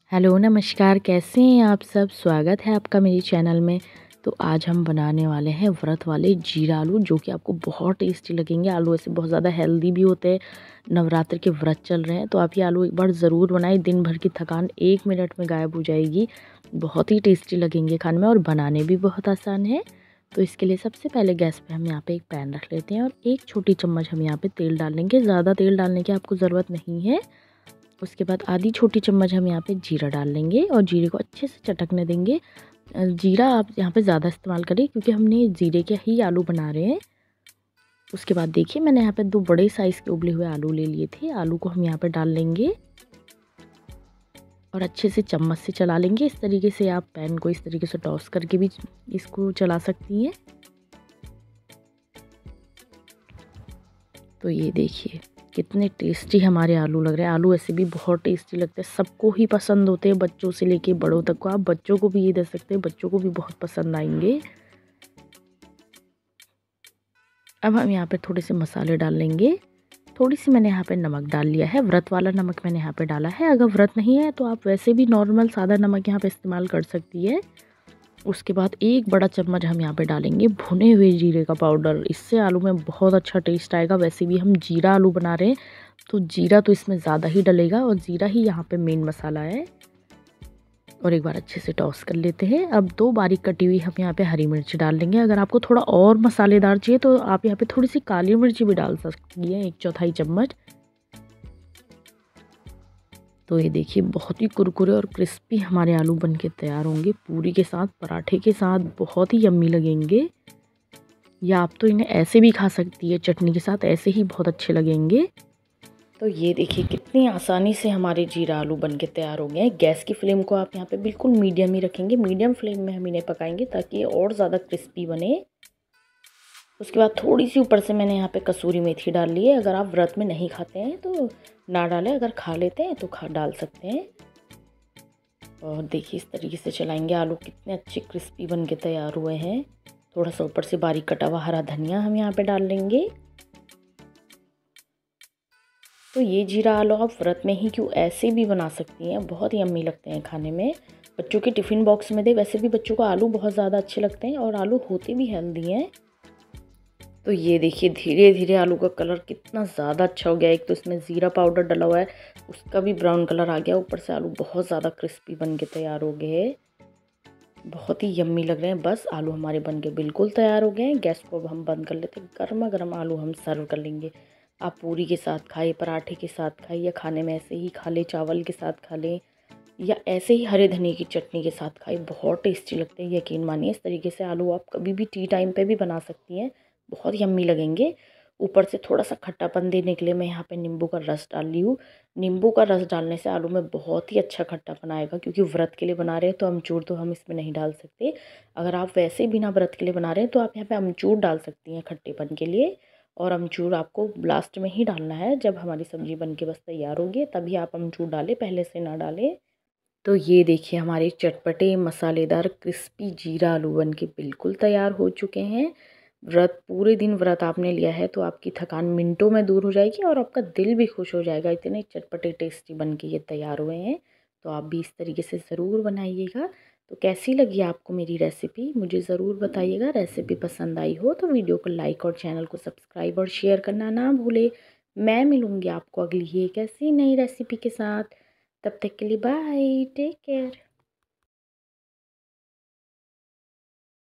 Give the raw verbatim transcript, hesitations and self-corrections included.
Hello नमस्कार, कैसे हैं आप सब। स्वागत है आपका मेरे चैनल में। तो आज हम बनाने वाले हैं व्रत वाले जीरा आलू, जो कि आपको बहुत टेस्टी लगेंगे। आलू ऐसे बहुत ज़्यादा हेल्दी भी होते हैं। नवरात्र के व्रत चल रहे हैं तो आप ये आलू एक बार ज़रूर बनाएं। दिन भर की थकान एक मिनट में गायब हो जाएगी। बहुत ही टेस्टी लगेंगे खाने में और बनाने भी बहुत आसान है। तो इसके लिए सबसे पहले गैस पे हम यहाँ पे एक पैन रख लेते हैं और एक छोटी चम्मच हम यहाँ पे तेल डाल लेंगे। ज़्यादा तेल डालने की आपको ज़रूरत नहीं है। उसके बाद आधी छोटी चम्मच हम यहाँ पे जीरा डाल लेंगे और जीरे को अच्छे से चटकने देंगे। जीरा आप यहाँ पे ज़्यादा इस्तेमाल करें क्योंकि हमने जीरे के ही आलू बना रहे हैं। उसके बाद देखिए मैंने यहाँ पे दो बड़े साइज़ के उबले हुए आलू ले लिए थे। आलू को हम यहाँ पे डाल लेंगे और अच्छे से चम्मच से चला लेंगे। इस तरीके से आप पैन को इस तरीके से टॉस करके भी इसको चला सकती हैं। तो ये देखिए कितने टेस्टी हमारे आलू लग रहे हैं। आलू ऐसे भी बहुत टेस्टी लगते हैं, सबको ही पसंद होते हैं, बच्चों से लेके बड़ों तक को। आप बच्चों को भी ये दे सकते हैं, बच्चों को भी बहुत पसंद आएंगे। अब हम यहाँ पे थोड़े से मसाले डाल लेंगे। थोड़ी सी मैंने यहाँ पे नमक डाल लिया है, व्रत वाला नमक मैंने यहाँ पे डाला है। अगर व्रत नहीं है तो आप वैसे भी नॉर्मल सादा नमक यहाँ पे इस्तेमाल कर सकती है। उसके बाद एक बड़ा चम्मच हम यहाँ पे डालेंगे भुने हुए जीरे का पाउडर। इससे आलू में बहुत अच्छा टेस्ट आएगा। वैसे भी हम जीरा आलू बना रहे हैं तो जीरा तो इसमें ज़्यादा ही डलेगा और जीरा ही यहाँ पे मेन मसाला है। और एक बार अच्छे से टॉस कर लेते हैं। अब दो बारीक कटी हुई हम यहाँ पे हरी मिर्च डाल देंगे। अगर आपको थोड़ा और मसालेदार चाहिए तो आप यहाँ पे थोड़ी सी काली मिर्च भी डाल सकती हैं, एक चौथाई चम्मच। तो ये देखिए बहुत ही कुरकुरे और क्रिस्पी हमारे आलू बनके तैयार होंगे। पूरी के साथ, पराठे के साथ बहुत ही यम्मी लगेंगे। या आप तो इन्हें ऐसे भी खा सकती है, चटनी के साथ, ऐसे ही बहुत अच्छे लगेंगे। तो ये देखिए कितनी आसानी से हमारे जीरा आलू बनके तैयार हो गए हैं। गैस की फ्लेम को आप यहाँ पे बिल्कुल मीडियम ही रखेंगे। मीडियम फ्लेम में हम इन्हें पकाएंगे ताकि ये और ज़्यादा क्रिस्पी बने। उसके बाद थोड़ी सी ऊपर से मैंने यहाँ पे कसूरी मेथी डाल ली है। अगर आप व्रत में नहीं खाते हैं तो ना डालें, अगर खा लेते हैं तो खा डाल सकते हैं। और देखिए इस तरीके से चलाएंगे। आलू कितने अच्छे क्रिस्पी बन के तैयार हुए हैं। थोड़ा सा ऊपर से बारीक कटा हुआ हरा धनिया हम यहाँ पे डाल लेंगे। तो ये जीरा आलू आप व्रत में ही क्यों ऐसे भी बना सकती हैं, बहुत ही यम्मी लगते हैं खाने में। बच्चों के टिफ़िन बॉक्स में दे। वैसे भी बच्चों को आलू बहुत ज़्यादा अच्छे लगते हैं और आलू होते भी हेल्दी हैं। तो ये देखिए धीरे धीरे आलू का कलर कितना ज़्यादा अच्छा हो गया। एक तो इसमें ज़ीरा पाउडर डला हुआ है, उसका भी ब्राउन कलर आ गया। ऊपर से आलू बहुत ज़्यादा क्रिस्पी बन के तैयार हो गए हैं। बहुत ही यम्मी लग रहे हैं। बस आलू हमारे बन के बिल्कुल तैयार हो गए हैं। गैस को अब हम बंद कर लेते हैं। गर्मा गर्म आलू हम सर्व कर लेंगे। आप पूरी के साथ खाइए, पराठे के साथ खाइए, या खाने में ऐसे ही खा लें, चावल के साथ खा लें, या ऐसे ही हरे धनिए की चटनी के साथ खाइए। बहुत टेस्टी लगते हैं, यकीन मानिए। इस तरीके से आलू आप कभी भी टी टाइम पे भी बना सकती हैं, बहुत यम्मी लगेंगे। ऊपर से थोड़ा सा खट्टापन देने के लिए मैं यहाँ पे नींबू का रस डाल ली हूँ। नींबू का रस डालने से आलू में बहुत ही अच्छा खट्टापन आएगा। क्योंकि व्रत के लिए बना रहे हैं तो अमचूर तो हम इसमें नहीं डाल सकते। अगर आप वैसे बिना व्रत के लिए बना रहे हैं तो आप यहाँ पे अमचूर डाल सकती हैं खट्टेपन के लिए। और अमचूर आपको लास्ट में ही डालना है, जब हमारी सब्ज़ी बन के बस तैयार होगी तभी आप अमचूर डालें, पहले से ना डालें। तो ये देखिए हमारे चटपटे मसालेदार क्रिस्पी जीरा आलू बन के बिल्कुल तैयार हो चुके हैं। व्रत पूरे दिन व्रत आपने लिया है तो आपकी थकान मिनटों में दूर हो जाएगी और आपका दिल भी खुश हो जाएगा। इतने चटपटे टेस्टी बन के ये तैयार हुए हैं। तो आप भी इस तरीके से ज़रूर बनाइएगा। तो कैसी लगी आपको मेरी रेसिपी मुझे ज़रूर बताइएगा। रेसिपी पसंद आई हो तो वीडियो को लाइक और चैनल को सब्सक्राइब और शेयर करना ना भूले। मैं मिलूँगी आपको अगली एक ऐसी नई रेसिपी के साथ। तब तक के लिए बाय, टेक केयर।